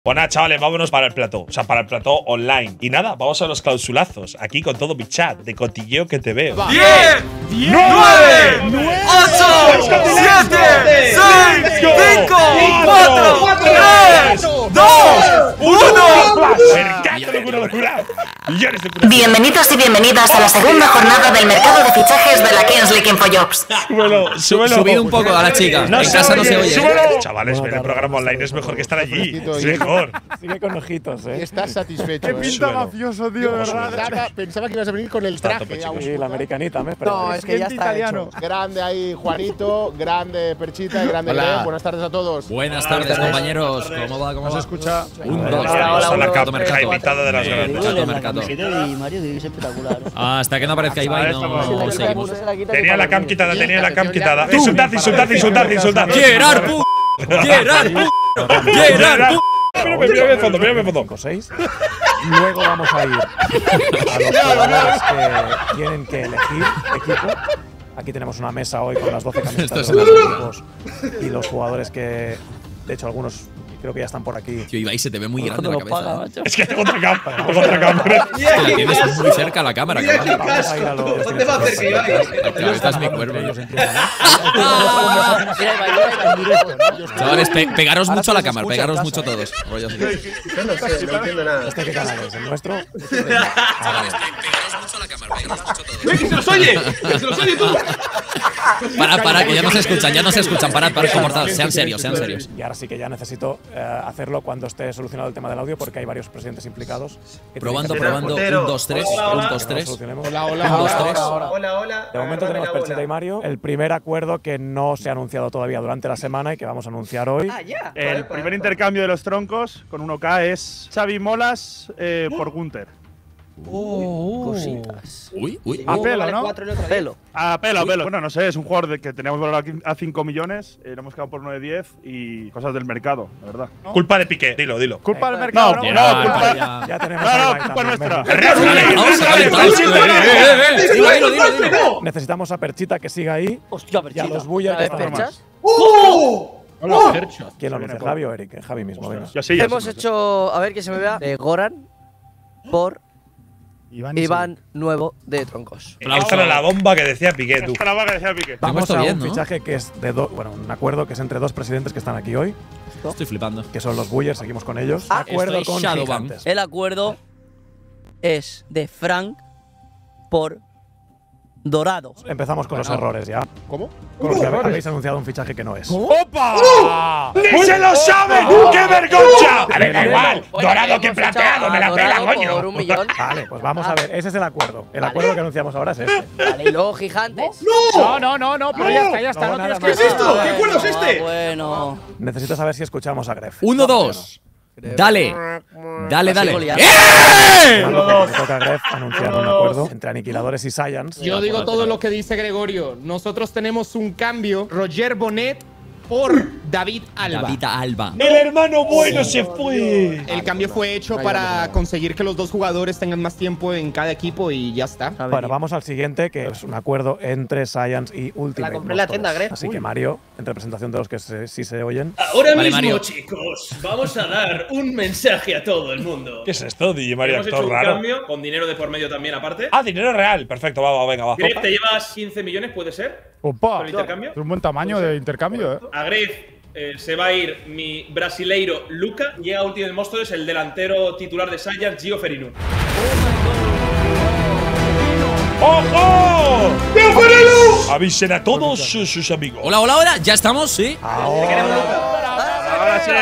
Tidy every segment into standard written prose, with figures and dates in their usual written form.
Pues nada, chavales, vámonos para el plató. O sea, para el plató online. Y nada, vamos a los clausulazos. Aquí con todo mi chat de cotilleo que te veo. 10, 9, 8, 7, 6, 5, 4, 3, 2, 1. Bienvenidos y bienvenidas a la segunda jornada del mercado de fichajes de la Kings League InfoJobs. Súbelo. Subid un poco a la chica. No en se casa oye, no se oye. súbelo. Chavales, ver el programa online es mejor que estar allí. Es mejor. Sigue con ojitos, Estás satisfecho. Qué pinta Súbelo. mafioso, tío, de verdad. Pensaba que ibas a venir con el traje. Sí, la americanita, me espera. No, es que ya está italiano. hecho. Grande ahí, Juanito. Grande, Perchita. Y grande, Hola. Greg. Buenas tardes a todos. Buenas tardes, compañeros. ¿Cómo va? ¿Cómo ¿No se va? escucha? Un, dos, Vamos a la Mercato, capa mercato. invitada de las grandes. Mercato. Y Mario tiene que ser espectacular. Hasta que no aparezca Ibai no seguimos. Tenía la cam quitada, tenía la cam quitada. Insultad. ¡Gerard, pu! ¡Gerard, pu! ¡Gerard, pu! Mírame el fondo. 6. Luego vamos a ir a los jugadores que tienen que elegir equipo. Aquí tenemos una mesa hoy con las 12 camisetas Esto de es los equipos y los jugadores que, de hecho, algunos creo que ya están por aquí. Tío, Ibai se te ve muy grande la cabeza. Es que tengo otra cámara. Es que la tienes muy cerca la cámara, cabrón. Vamos a ir a los Ponte más cerca, Ibai. La cabeza es mi cuerpo. ellos entiendan, Chavales, pegaros mucho a la cámara. Pegaros mucho todos. Rollo así. Yo no sé, no entiendo nada. ¿Este qué canal es? ¿El nuestro? Pegaros mucho a la cámara. Pegaros mucho todos. ¡Que se los oye! ¡Que se los oye tú! Para, que ya no se escuchan. Parad, comportaos. Sean serios. Y ahora sí que ya necesito hacerlo cuando esté solucionado el tema del audio porque hay varios presidentes implicados. Que Probando. tienen que hacer 1, 2, 3. Hola, 1, 2, que 3. lo solucionemos. 1, 2, 3. Hola. De momento tenemos Perchita y Mario. El primer acuerdo que no se ha anunciado todavía durante la semana y que vamos a anunciar hoy. El primer intercambio de los troncos con 1K es Xavi Molas por Gunther. Cositas. Uy. A pelo, ¿no? Pelo. A pelo. Bueno, no sé, es un jugador que teníamos valorado a 5 millones, lo hemos quedado por 9-10 y cosas del mercado, la verdad. Culpa de Piqué, dilo. ¿Culpa del mercado? Ya, No, culpa. Ya tenemos No, a Ibai culpa también, nuestra. venga. Dilo. Necesitamos a Perchita que siga ahí Hostia, y a Perchita. los Buller que están ¿Perchas? ¿Quién lo anuncia? ¿Javi o Eric? Javi mismo, venga. Yo sí, Hemos hecho, a ver que se me vea, de Goran por Iván Nuevo de Troncos. Esta era la bomba que decía Piqué, tú. Es para la que decía Piqué. Vamos esto a bien, un ¿no? fichaje que es de un acuerdo que es entre dos presidentes que están aquí hoy, Estoy flipando. que son los Buller, seguimos con ellos. Ah, Acuerdo esto es con Shadowban. Gigantes. El acuerdo es de Frank por Dorado. Empezamos con los errores ya. ¿Cómo? Con los que habéis anunciado un fichaje que no es. ¡Opa! ¡Ni se lo sabe! ¡Qué vergüenza! A ver, da igual. Dorado que plateado, me la pela, coño. Por 1 millón. Vale, pues vamos a ver. Ese es el acuerdo. El acuerdo que anunciamos ahora es este. Vale, y luego Gigantes. No, pero ya está. No tienes ¿Qué es esto? ¿Qué acuerdo es este? Bueno. Necesito saber si escuchamos a Gref. 1, 2. Dale. Sigo liando. Me toca a Gref anunciar un acuerdo entre Aniquiladores y Science. Yo digo todo lo que dice Gregorio. Nosotros tenemos un cambio. Roger Bonet por David Alba. David Alba. El hermano bueno se fue. El cambio fue hecho para conseguir que los dos jugadores tengan más tiempo en cada equipo y ya está. Bueno, vamos al siguiente, que es un acuerdo entre Science y Ultimate. La compré en la Motors. tienda, Gref. Así que Mario, en representación de los que sí se oyen. Ahora Vale, mismo, Mario. chicos, vamos a dar un mensaje a todo el mundo. ¿Qué es esto, DJ Mario, Hemos hecho actor un raro? cambio con dinero de por medio también aparte. Ah, dinero real. Perfecto, venga, va. Gref, ¿te llevas 15 millones, puede ser? Opa, ¿Con el intercambio? es un buen tamaño de intercambio, A Gref se va a ir mi brasileiro Luca. Llega a Ultimate Monsters el delantero titular de Science, Gio Ferinu. ¡Ojo! ¡Gio Ferinu! Avisen a todos sus amigos. Hola. ¿Ya estamos? ¿Sí? Ahora sí.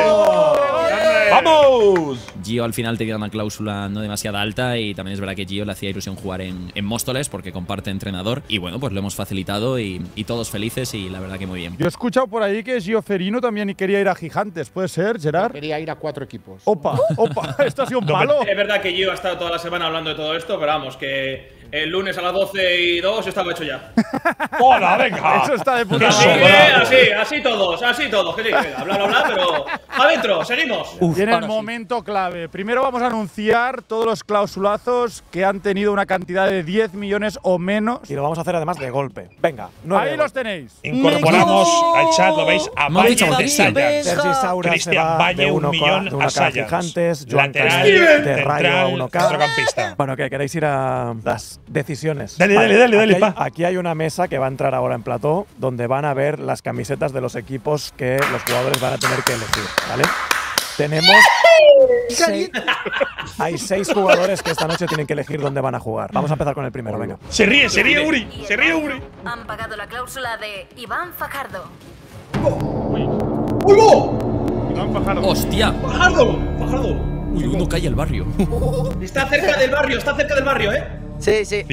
¡Vamos! Gio al final tenía una cláusula no demasiado alta y también es verdad que Gio le hacía ilusión jugar en Móstoles porque comparte entrenador y bueno, pues lo hemos facilitado y todos felices y la verdad que muy bien. Yo he escuchado por ahí que Gio Ferino también quería ir a Gigantes. ¿Puede ser, Gerard? Quería ir a 4 equipos. Opa, esto ha sido un palo. Es verdad que Gio ha estado toda la semana hablando de todo esto, pero vamos, que el lunes a las 12:02 yo estaba hecho ya. ¡Hola, venga! Eso está de puta Así, madre. así todos, que sí, venga, bla, pero adentro, seguimos. Viene el momento clave. Primero vamos a anunciar todos los clausulazos que han tenido una cantidad de 10 millones o menos. Y lo vamos a hacer además de golpe. Venga, Ahí los tenéis. Incorporamos al chat, lo veis, a Valle de Sayas. Sergi Saura se Cristian va Valle, de 1 1K millón de a 1K Sayas. Gigantes, Joan Lateral, Cañas de Rayo a central, 1K. centrocampista. Bueno, ¿qué? ¿Queréis ir a las decisiones? Dale, aquí, pa. aquí hay una mesa que va a entrar ahora en plató donde van a ver las camisetas de los equipos que los jugadores van a tener que elegir, ¿vale? Tenemos… Hay 6 jugadores que esta noche tienen que elegir dónde van a jugar. Vamos a empezar con el primero, venga. Se ríe Uri. Se ríe Uri. Han pagado la cláusula de Iván Fajardo. Iván Fajardo. ¡Hostia! ¡Fajardo! Uy, uno cae al barrio. Está cerca del barrio, ¿eh? Sí, sí.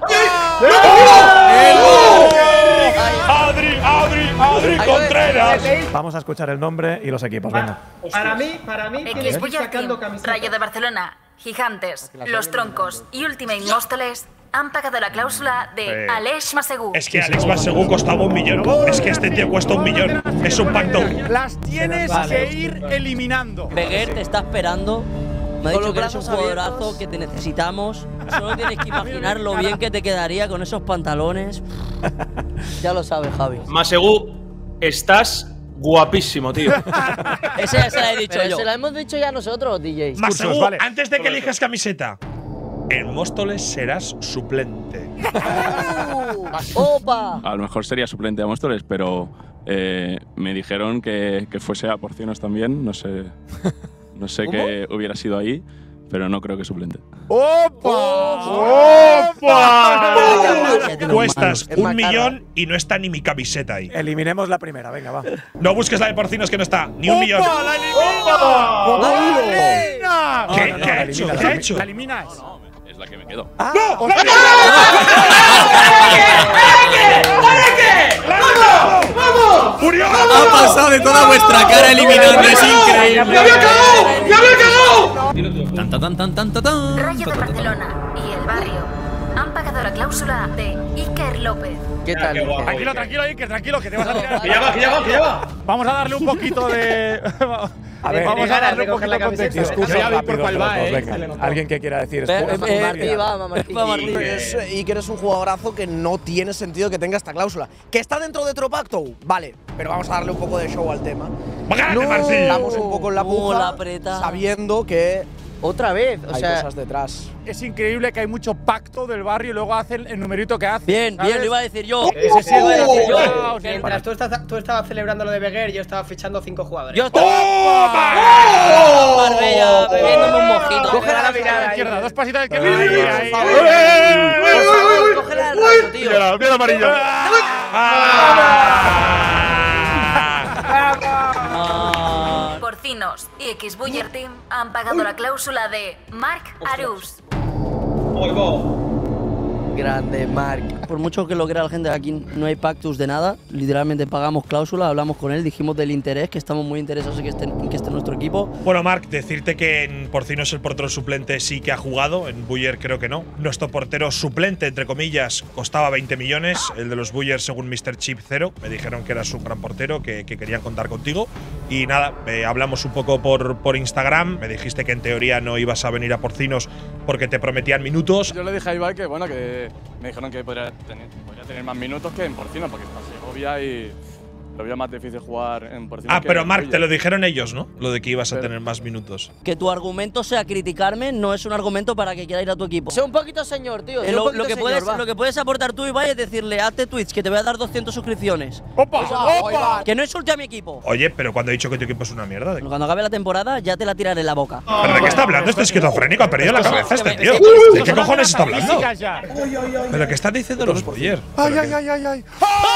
Adri Contreras. Vamos a escuchar el nombre y los equipos, venga. Para mí, tiene que ir Xboyard sacando Team, camiseta. Rayo de Barcelona, Gigantes, Los Troncos y Ultimate Móstoles han pagado la cláusula de Aleix Masegú. Es que Alex Masegú costaba 1 millón. Es que este tío cuesta 1 millón. Es un pacto. Las tienes que ir eliminando. Beguer te está esperando. Me ha Con dicho los que eres un brazos jugadorazo, abiertos. que te necesitamos. Solo tienes que imaginar lo bien que te quedaría con esos pantalones. Ya lo sabes, Javi. Masegú, estás guapísimo, tío. Ese ya se lo he dicho Pero yo. se la hemos dicho ya nosotros, DJ. Masegú, vale. antes de que elijas camiseta, en Móstoles serás suplente. ¡Opa! A lo mejor sería suplente a Móstoles, pero me dijeron que fuese a Porcinos también. No sé qué hubiera sido ahí, pero no creo que suplente. ¡Opa! Cuestas Es 1 macarra. millón y no está ni mi camiseta ahí. Eliminemos la primera, venga, va. No busques la de Porcinos que no está. Ni 1 millón. ¡La elimina! ¿Qué ha hecho? ¿Qué ha hecho? La eliminas. Es la que me quedo. ¡Vamos! ¡Murió! Ha pasado de toda vuestra cara eliminando, es increíble. ¡Me había cagado! Tan, tan, tan, tan, tan, tan. Rayo de Barcelona y El Barrio han pagado la cláusula de Iker López. ¿Qué tal? qué guapo. Tranquilo, Iker, tranquilo, que te vas a tirar. Que ya va. Vamos a darle un poquito de. A ver, vamos a darle un poquito de contexto. discursos Ya vi por rápidos cuál de va, los dos, se le venga. notó. Alguien que quiera decir. Viva, Martín. Iker es un jugadorazo que no tiene sentido que tenga esta cláusula. ¿Que está dentro de otro pacto? Vale, pero vamos a darle un poco de show al tema. ¡Grande, Marcillo! Estamos un poco en la la puja, apreta. sabiendo que Otra vez, o hay sea, cosas detrás. Es increíble que hay mucho pacto del barrio y luego hacen el numerito que hacen. Bien, ¿sabes? lo iba a decir yo. Sí, Lo iba a decir yo. Mientras tú estabas celebrando lo de Beguer, yo estaba fichando 5 jugadores. Yo estaba en Marbella bebiéndome un mojito. Coge la A la mirada, izquierda, ahí. 2 pasitos a la izquierda. Ahí, ahí. Cógela al rayo, tío. Mira amarillo. Ah, Porcinos y Xboyard Team han pagado la cláusula de Marc Arús. grande, Marc. Por mucho que lo crea la gente, aquí no hay pactus de nada. Literalmente pagamos cláusula, hablamos con él, dijimos del interés, que estamos muy interesados en que esté nuestro equipo. Bueno, Marc, decirte que en Porcinos el portero suplente sí que ha jugado, en Buller creo que no. Nuestro portero suplente, entre comillas, costaba 20 millones. El de los Buller, según Mr. Chip, 0. Me dijeron que eras un gran portero, que querían contar contigo. Y nada, hablamos un poco por Instagram. Me dijiste que en teoría no ibas a venir a Porcinos porque te prometían minutos. Yo le dije a Ibai que, bueno, que me dijeron que podría tener más minutos que en Porcinos, porque está Segovia y lo veía más difícil jugar en Porcinos. Ah, que pero en Marc, Buller. te lo dijeron ellos, ¿no? Lo de que ibas a Pero- tener más minutos. Que tu argumento sea criticarme no es un argumento para que quiera ir a tu equipo. Sé un poquito señor, tío. sé un Lo poquito que señor, va. puedes aportar tú, Ibai, es decirle, hazte tweets, que te voy a dar 200 suscripciones. ¡Opa! Que no insulte a mi equipo. Oye, pero cuando he dicho que tu equipo es una mierda. Cuando acabe la temporada, ya te la tiraré en la boca. ¿Pero de qué está hablando? Este esquizofrénico ha perdido la cabeza este tío. ¿De qué cojones está hablando? ¿Pero qué están diciendo los Buller? ¡Ay, ay, ay, ay, ay!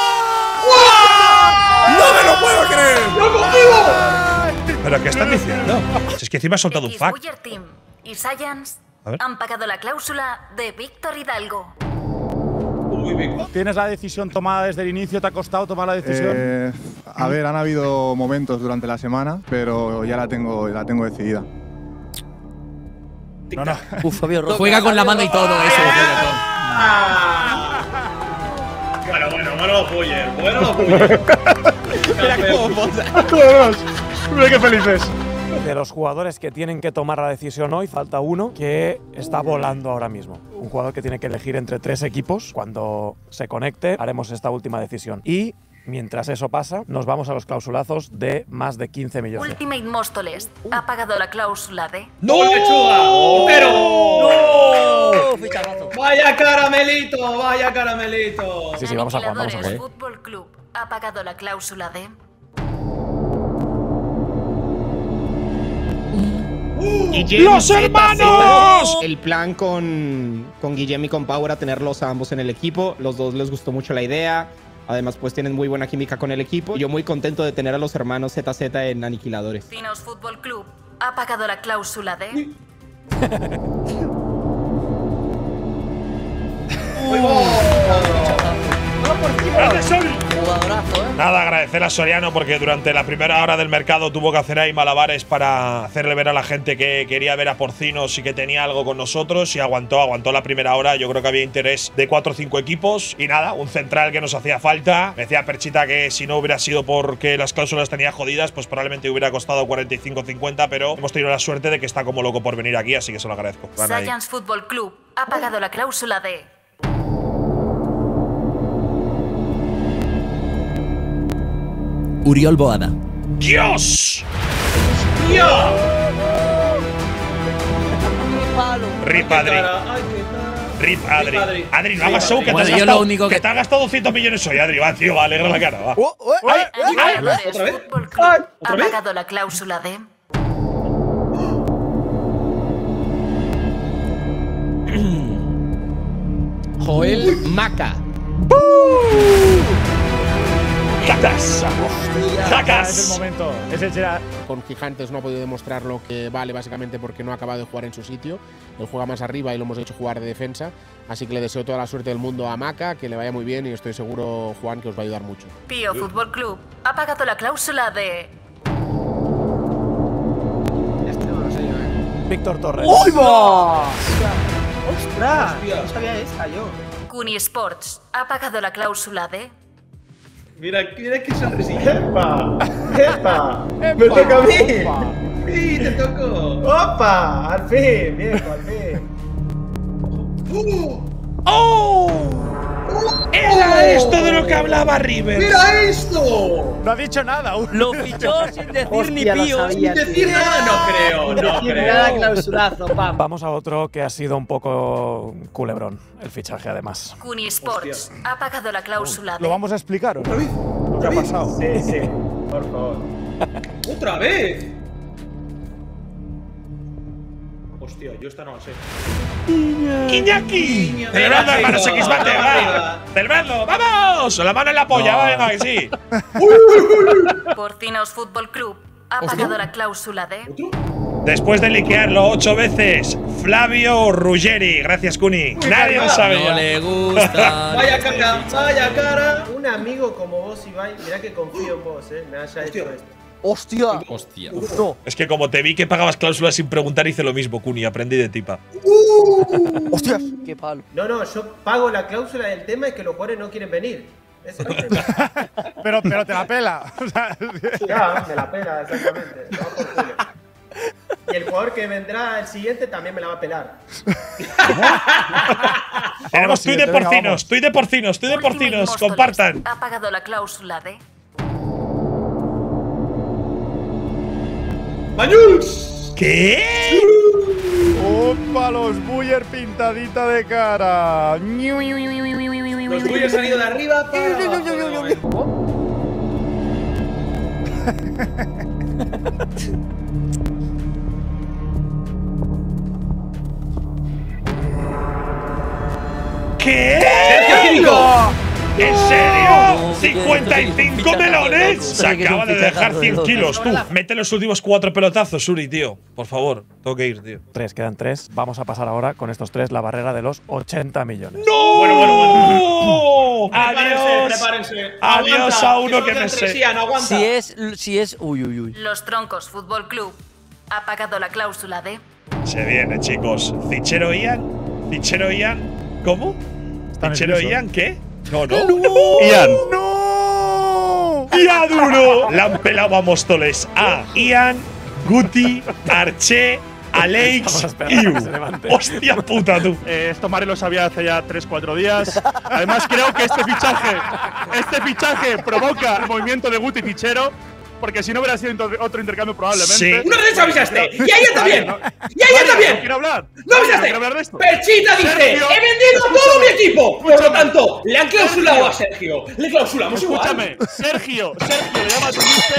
¡No me lo puedo creer! ¿Pero qué están diciendo? Si es que encima ha soltado un fact. Xboyard Team y Science A ver. han pagado la cláusula de Víctor Hidalgo. ¿Tienes la decisión tomada desde el inicio? ¿Te ha costado tomar la decisión? A ver, han habido momentos durante la semana, pero ya la tengo decidida. No, no. Uf, Fabio Rojo. Juega con la mano y todo eso. Bueno los Buyer. Bueno los Buyer. Mira cómo posa. Todos. Mira qué felices. De los jugadores que tienen que tomar la decisión hoy, falta uno que está volando ahora mismo. Un jugador que tiene que elegir entre 3 equipos. Cuando se conecte, haremos esta última decisión. Y mientras eso pasa, nos vamos a los clausulazos de más de 15 millones. Ultimate Móstoles ha pagado la cláusula de… ¡No! ¡Lechuga! ¡Pero! ¡No! Fichajazo. ¡Vaya caramelito! ¡Vaya caramelito! Sí, vamos a jugar, vamos a jugar. Fútbol Club ha pagado la cláusula de… ¡Los hermanos! El plan con Guillem y con Pau era tenerlos a ambos en el equipo. Los dos les gustó mucho la idea. Además, pues tienen muy buena química con el equipo. Yo muy contento de tener a los hermanos ZZ en Aniquiladores. Finos Fútbol Club ha pagado la cláusula de… Jugadorazo, Nada, agradecer a Soriano porque durante la primera hora del mercado tuvo que hacer ahí malabares para hacerle ver a la gente que quería ver a Porcinos y que tenía algo con nosotros y aguantó la primera hora. Yo creo que había interés de 4 o 5 equipos y nada, un central que nos hacía falta. Me decía Perchita que si no hubiera sido porque las cláusulas tenía jodidas, pues probablemente hubiera costado 45-50, pero hemos tenido la suerte de que está como loco por venir aquí, así que se lo agradezco. Science Fútbol Club ha pagado la cláusula de… Uriol Boada. ¡Dios! ¡Dios! Rip Adri. Rip Adri. Adri, no hagas show que te has gastado, que te has gastado 200 millones hoy, Adri. Va, tío, va, alegra la cara, va. Aniquiladores Fútbol Club ha pagado la cláusula de… Joel Maca. ¡Jacas! ¡Jacas! Es el momento. Ese será. Con Gigantes no ha podido demostrar lo que vale, básicamente porque no ha acabado de jugar en su sitio. Él juega más arriba y lo hemos hecho jugar de defensa. Así que le deseo toda la suerte del mundo a Maca, que le vaya muy bien y estoy seguro, Juan, que os va a ayudar mucho. Pío Fútbol Club ha pagado la cláusula de… Víctor Torres. ¡Uy, va! ¡Ostras! No sabía esta yo. Kuni Sports ha pagado la cláusula de… Mira qué sonrisilla. ¡Epa! ¡Epa! ¡Me toca a mí! ¡Sí, te tocó! ¡Opa! ¡Al fin! ¡Viejo, al fin! ¡Oh! ¡Era esto de lo que hablaba River! ¡Mira esto! No ha dicho nada aún. Lo fichó sin decir ni pío. Sin decir nada, no creo, no creo. Nada, clausulazo, pam. Vamos a otro que ha sido un poco culebrón, el fichaje además. Kuni Sports ha pagado la cláusula de… ¿Lo vamos a explicar o no? Lo que ha pasado. Sí, sí. Por favor. ¡Otra vez! Hostia, yo esta no la sé. ¡Iñaki! ¡Celebrando, hermanos X Bate! ¡Va! ¡Celebrando! ¡Vamos! La mano en la polla, va, venga, que sí. Porcinos Fútbol Club ha pagado la cláusula de… Después de liquearlo 8 veces, Flavio Ruggeri. Gracias, Kuni. Nadie lo sabe. No le gusta. Vaya cara, vaya cara. Un amigo como vos, Ibai, mirá que confío en vos, me haya hecho esto. ¡Hostia! Hostia. No. Es que como te vi que pagabas cláusulas sin preguntar, hice lo mismo, Kuni. Aprendí de tipa. ¡Hostias! ¡Qué palo! No, yo pago la cláusula del tema es que los jugadores no quieren venir. Ese es el tema. pero te la pela. O sea, ya, me la pela, exactamente. No, por culo. Y el jugador que vendrá el siguiente también me la va a pelar. Tenemos tuit de porcinos, tuit de porcinos, tuit de porcinos. Compartan. Ha pagado la cláusula de… ¡Mañuls! ¿Qué? ¡Opa! Los Buyer pintadita de cara. Los Buyer han ido de arriba para ¿Qué? ¿En serio? ¿55 melones? Se acaba de dejar 100 kilos, tú. Mete los últimos 4 pelotazos, Uri, tío. Por favor, tengo que ir, tío. 3, quedan 3. Vamos a pasar ahora con estos 3 la barrera de los 80 millones. ¡No! Bueno. Adiós. Prepárense. Adiós a uno que me sé. No aguanta. Si es… Uy. Los Troncos Fútbol Club ha pagado la cláusula de… Se viene, chicos. Fichero Ian. ¿Cómo? ¿Pichero Ian qué? No, no. Ian. ¡No! ¡Ya duro! Le han pelado a Móstoles a Ian, Guti, Arche, Alex y Iu. ¡Hostia puta, tú! Esto Mari lo sabía hace ya 3-4 días. Además, creo que este fichaje provoca el movimiento de Guti Pichero. Porque si no hubiera sido otro intercambio probablemente. Sí. ¡Uno de esos avisaste! ¡Y a ella también! ¡Y a ella también! No quiero hablar. ¡No avisaste! quiero hablar de esto. Perchita dice: Sergio, ¡he vendido todo mi equipo! Por lo tanto, le han clausulado a Sergio. Le clausulamos Escúchame, igual. Sergio, le llama a tu mister.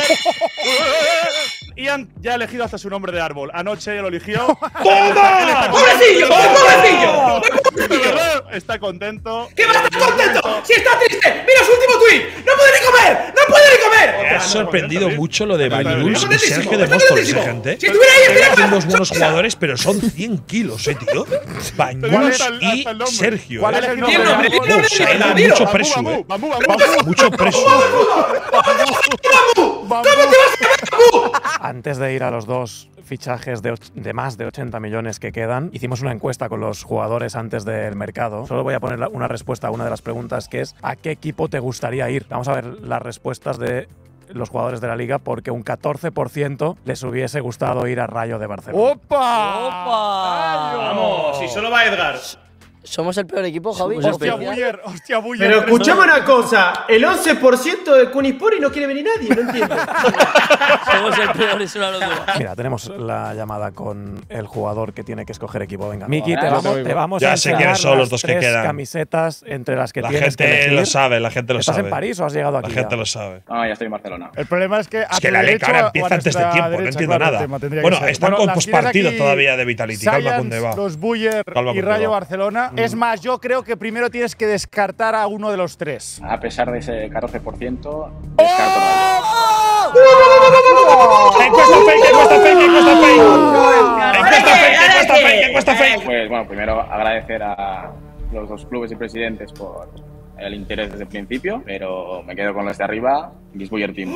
Ian ya ha elegido hasta su nombre de árbol. Anoche lo eligió. ¡Toma! ¡Pobrecillo! ¡Pobrecillo! Está contento. ¿Qué va a estar contento? ¡Si está triste! ¡Mira su último tweet! ¡No puede ni comer! ¡No puede ni comer! Me ha sorprendido mucho lo de Banyuls y contentísimo, Sergio de estoy Móstoles, contentísimo. gente. Si estuviera ahí, Tienen estuviera- unos buenos jugadores, pero son 100 kilos, tío. Banyuls y Sergio. ¿Cuál es el Tiene nombre, tiene nombre, Se ha dilo, dado dilo. mucho preso, Bambú. Mucho preso. Antes de ir a los dos fichajes de más de 80 millones que quedan, hicimos una encuesta con los jugadores antes del mercado. Solo voy a poner una respuesta a una de las preguntas, que es ¿a qué equipo te gustaría ir? Vamos a ver las respuestas de los jugadores de la liga, porque un 14% les hubiese gustado ir a Rayo de Barcelona. ¡Opa! Vamos, si solo va Edgar. Somos el peor equipo, Javi. Hostia, Buller. Pero escuchame una cosa, el 11% de Kunispor y no quiere venir nadie, no entiendo. Somos el peor, es una locura. Mira, tenemos la llamada con el jugador que tiene que escoger equipo. Venga, Miki, Hola, te vamos Ya a sé enseñar quiénes son los las dos que 3 quedan. camisetas entre las que La tienes que gente elegir. lo sabe, la gente lo ¿Estás sabe. en París o has llegado aquí? La gente ya? lo sabe. No, ya estoy en Barcelona. El problema es que. Es que la LEC ahora empieza antes de tiempo, no entiendo nada. Bueno, están con pospartido todavía de Vitality. Calma, ¿dónde va? Los Buller Calma, y ¿dónde Rayo va? Barcelona. Es más, yo creo que primero tienes que descartar a uno de los tres. A pesar de ese 14%, descarto Rayo. ¡Encuesta fake, encuesta fake, encuesta fake! ¡Encuesta fake, encuesta fake, encuesta fake! Pues bueno, primero agradecer a los dos clubes y presidentes por el interés desde el principio, pero me quedo con los de arriba, Miss Buller Team.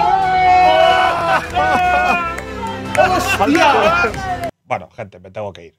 Bueno, gente, me tengo que ir.